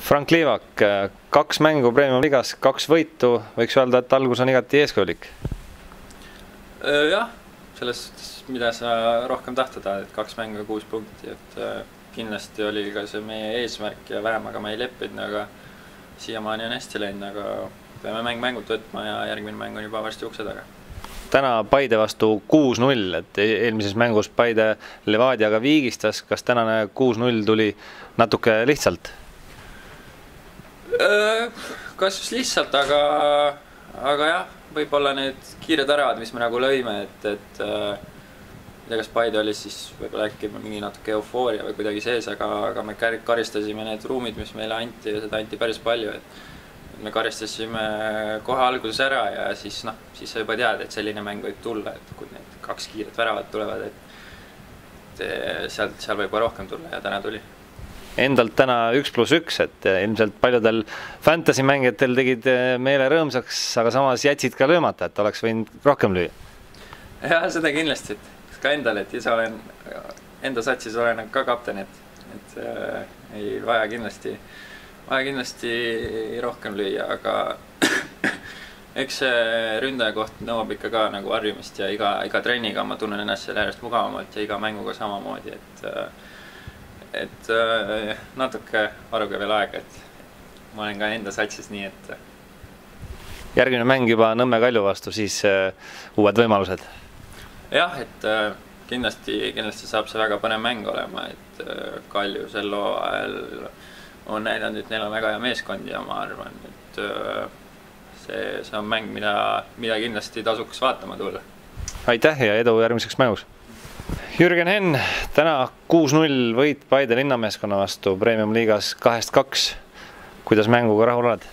Frank Liivak, 2 mängu Premium liigas, 2 võitu, võiks öelda, et algus on igati eeskujulik. Jah, selles suhtes, mida sa rohkem tahtada, et 2 mängu ja 6 punkti, et kindlasti oli ka see meie eesmärk ja vähemaga me ei leppinud, aga siiamaani on hästi läinud, aga peame mängult võtma ja järgmine mäng on juba varsti ukse taga. Täna Paide vastu 6-0, et eelmises mängus Paide Levadiaga viigistas, kas tänane 6-0 tuli natuke lihtsalt? Kas just lihtsalt, aga jah, võib-olla need kiired äravad, mis me nagu lõime, et kas Paide oli siis võib-olla äkki mingi natuke eufooria või kuidagi sees, aga me karistasime need ruumid, mis meile anti ja seda anti päris palju, et me karistasime kohe alguses ära ja siis sa juba tead, et selline mäng võib tulla, et kui need 2 kiiret väravat tulevad, et seal võib ka rohkem tulla ja täna tuli. Endalt täna 1+1, et ilmselt paljudel fantasy mängijatel tegid meele rõõmsaks, aga samas jätsid ka löömata, et oleks võinud rohkem lüüa. Ja seda kindlasti, et ka endal, et ise olen enda satsis olen ka kapten, et ei vaja kindlasti rohkem lüüa, aga eks see ründaja koht nõuab ikka ka nagu harjumist ja iga trenniga ma tunnen ennast seal järjest mugavamalt ja iga mänguga samamoodi, et natuke aruge veel aega, et ma olen ka enda satsis nii, et järgmine mäng juba Nõmme Kalju vastu, siis uued võimalused. Jah, et kindlasti saab see väga põnev mäng olema, et Kalju sel ajal on näidanud, et neil on väga hea meeskond ja ma arvan, et see on mäng, mida kindlasti tasuks vaatama tulla. Aitäh ja edu järgmiseks mängus! Jürgen Henn, täna 6-0 võit Paide linnameeskonna vastu Premium liigas 2-2. Kuidas mänguga rahul oled?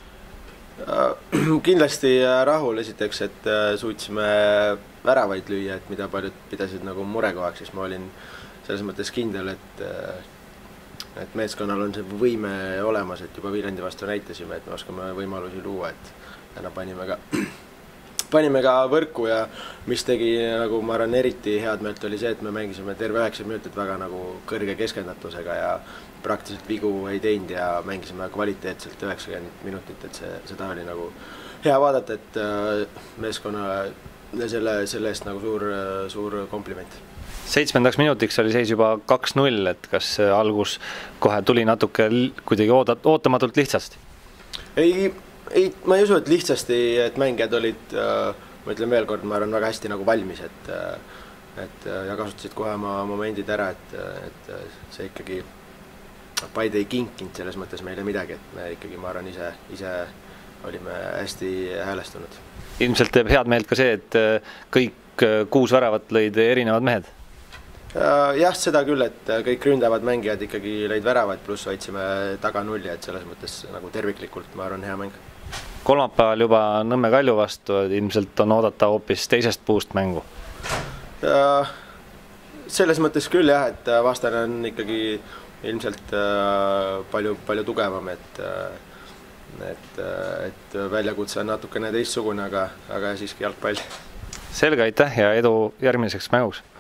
Kindlasti rahul esiteks, et suutsime väravaid lüüa, et mida paljud pidasid nagu murekohaks, siis ma olin selles mõttes kindel, et meeskonnal on see võime olemas, et juba Viljandi vastu näitasime, et me oskame võimalusi luua, et täna panime ka võrku ja mis tegi, nagu ma arvan, eriti head meelt oli see, et me mängisime terve 9 minutit väga nagu kõrge keskendatusega ja praktiliselt vigu ei teinud ja mängisime kvaliteetselt 90 minutit, et seda oli nagu hea vaadata, et meeskonna selle eest nagu suur kompliment. 7. minutiks oli seis juba 2-0, et kas algus kohe tuli natuke kuidagi ootamatult lihtsasti? Ma ei usu, et lihtsasti, et mängijad olid, ma ütlen veel kord, ma arvan väga hästi nagu valmis, ja kasutasid kohe oma momendid ära, et see ikkagi Paide ei kinkinud selles mõttes meile midagi, et me ikkagi, ma arvan, ise olime hästi häälestunud. Ilmselt teeb head meelt ka see, et kõik 6 väravat lõid erinevad mehed? Jah, seda küll, et kõik ründavad mängijad ikkagi lõid väravad, pluss hoidsime taga 0, et selles mõttes nagu terviklikult, ma arvan, hea mäng. Kolmapäeval juba Nõmme Kalju vastu, ilmselt on oodata hoopis teisest puust mängu? Selles mõttes küll jah, et vastane on ikkagi ilmselt palju tugevam, et väljakutse on natukene teistsugune, aga siiski jalgpall. Selge, aitäh ja edu järgmiseks mänguks!